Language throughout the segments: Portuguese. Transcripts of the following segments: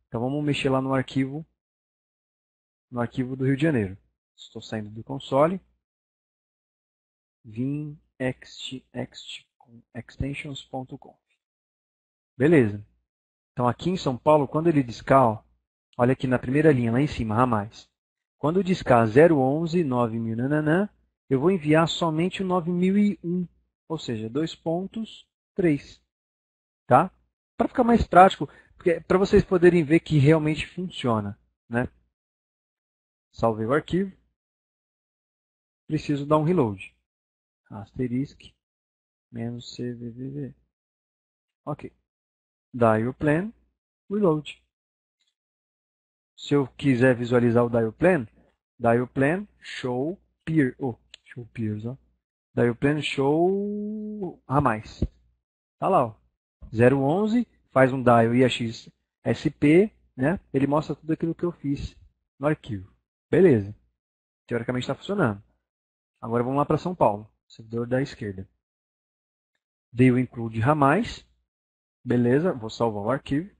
Então vamos mexer lá no arquivo do Rio de Janeiro. Estou saindo do console. Vim extensions.conf. Beleza. Então aqui em São Paulo, quando ele discar, ó, olha aqui na primeira linha, lá em cima, ramais. Quando discar 011, 9000, nananã, eu vou enviar somente o 9001, ou seja, 2.3. Tá? Para ficar mais prático, para vocês poderem ver que realmente funciona. Né? Salvei o arquivo. Preciso dar um reload. Asterisk, menos CVVV. Ok. Dial plan, reload. Se eu quiser visualizar o dial plan show peer, show peers, ó. Dial plan show ramais. Tá lá, ó. 011, faz um dial IAX SP, né? Ele mostra tudo aquilo que eu fiz no arquivo. Beleza. Teoricamente está funcionando. Agora vamos lá para São Paulo, servidor da esquerda. Dei o include ramais. Beleza, vou salvar o arquivo.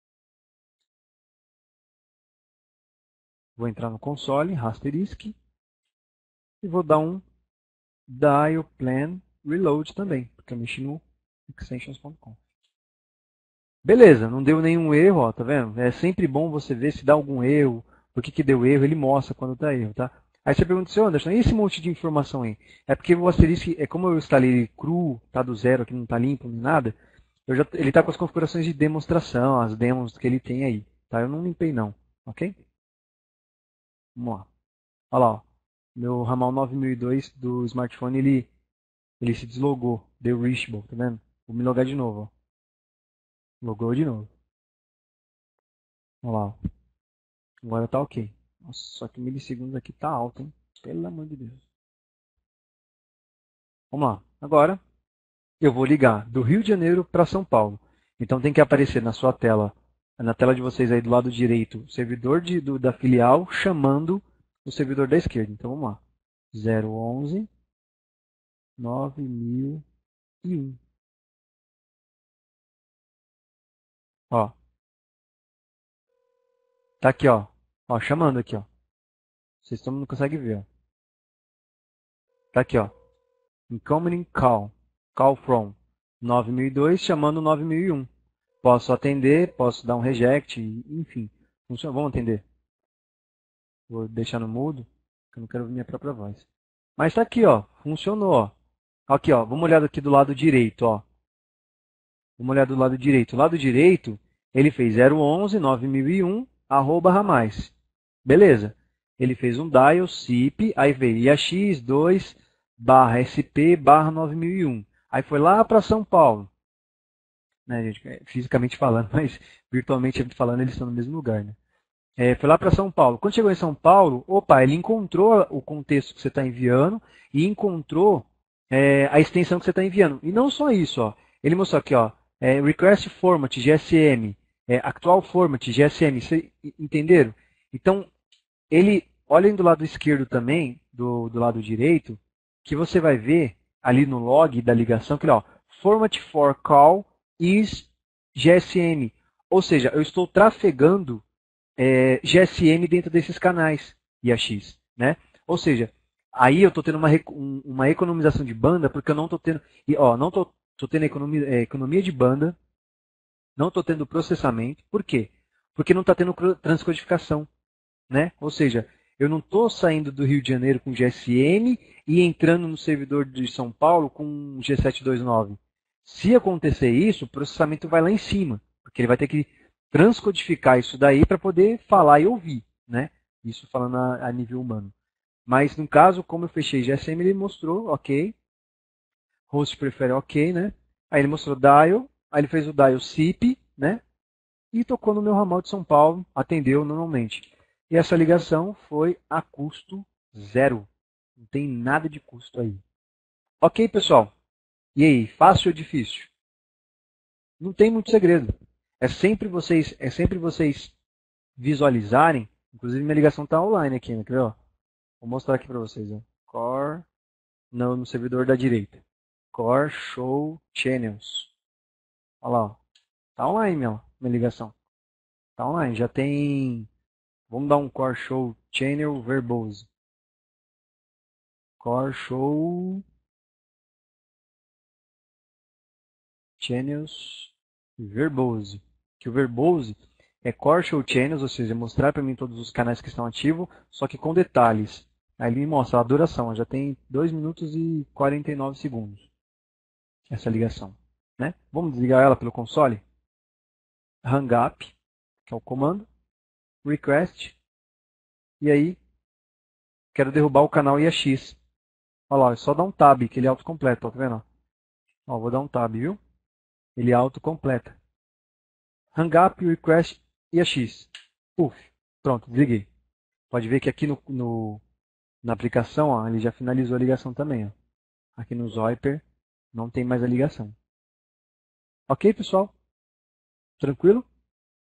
Vou entrar no console, asterisk, e vou dar um dial plan reload também, porque eu mexi no extensions.com. Beleza, não deu nenhum erro, ó, tá vendo? É sempre bom você ver se dá algum erro, por que deu erro, ele mostra quando dá erro, tá? Aí você pergunta assim, Anderson, e esse monte de informação aí? É porque o asterisco, é como eu instalei ele cru, tá do zero, aqui não tá limpo nem nada, ele tá com as configurações de demonstração, as demos que ele tem aí, tá? Eu não limpei não, ok? Vamos lá. Olha lá, ó. Meu ramal 9002 do smartphone, ele se deslogou, deu reachable, tá vendo? Vou me logar de novo, ó. Logou de novo. Olha lá, ó. Agora tá ok. Nossa, só que milissegundos aqui tá alto, hein? Pelo amor de Deus. Vamos lá. Agora, eu vou ligar do Rio de Janeiro para São Paulo. Então tem que aparecer na sua tela, na tela de vocês aí do lado direito, o servidor da filial chamando o servidor da esquerda. Então vamos lá. 011 9001. Ó, tá aqui, ó. Ó, chamando aqui, ó. Vocês não conseguem ver, ó. Tá aqui, ó. Incoming call. Call from 9002 chamando 9001. Posso atender, posso dar um reject, enfim. Funciona. Vamos atender. Vou deixar no mudo, porque eu não quero ouvir minha própria voz. Mas tá aqui, ó. Funcionou, ó. Aqui, ó. Vamos olhar aqui do lado direito, ó. Vamos olhar do lado direito. O lado direito, ele fez 011 9001 @ramais. Beleza. Ele fez um dial SIP, aí veio IAX2 /SP /9001. Aí foi lá para São Paulo. Né, gente? Fisicamente falando, mas virtualmente falando, eles estão no mesmo lugar. Né? Foi lá para São Paulo. Quando chegou em São Paulo, opa, ele encontrou o contexto que você está enviando e encontrou a extensão que você está enviando. E não só isso, ó. Ele mostrou aqui, ó, request format GSM, actual format GSM, vocês entenderam? Então, ele, olhem do lado esquerdo também, do lado direito, que você vai ver ali no log da ligação, que ó, format for call is GSM. Ou seja, eu estou trafegando GSM dentro desses canais IAX. Né? Ou seja, aí eu estou tendo uma economização de banda, porque eu não estou tendo. Não estou tendo economia de banda, não estou tendo processamento. Por quê? Porque não está tendo transcodificação. Né? Ou seja, eu não estou saindo do Rio de Janeiro com GSM e entrando no servidor de São Paulo com G729. Se acontecer isso, o processamento vai lá em cima, porque ele vai ter que transcodificar isso daí para poder falar e ouvir. Né? Isso falando a nível humano. Mas no caso, como eu fechei GSM, ele mostrou, ok. Host prefere ok, né? Aí ele mostrou dial, aí ele fez o dial SIP, né? E tocou no meu ramal de São Paulo, atendeu normalmente. E essa ligação foi a custo zero. Não tem nada de custo aí. Ok, pessoal? E aí, fácil ou difícil? Não tem muito segredo. É sempre vocês visualizarem. Inclusive minha ligação está online aqui, né? Quer ver, ó? Vou mostrar aqui para vocês. Ó. Core no servidor da direita. Core Show Channels. Olha lá, ó. Tá online minha ligação. Tá online. Já tem... Vamos dar um Core Show Channel Verbose. Core Show Channels Verbose. Que o Verbose é Core Show Channels, ou seja, mostrar para mim todos os canais que estão ativos, só que com detalhes. Aí ele me mostra a duração, já tem 2 minutos e 49 segundos essa ligação. Né? Vamos desligar ela pelo console? Hang up, que é o comando, request, e aí quero derrubar o canal IAX. Olha lá, é só dar um tab, que ele autocompleta, ó, tá vendo? Ó, vou dar um tab, viu? Ele autocompleta. Hang up, request IAX. Puf, pronto, desliguei. Pode ver que aqui na aplicação, ó, ele já finalizou a ligação também. Ó. Aqui no Zyper não tem mais a ligação. Ok, pessoal? Tranquilo?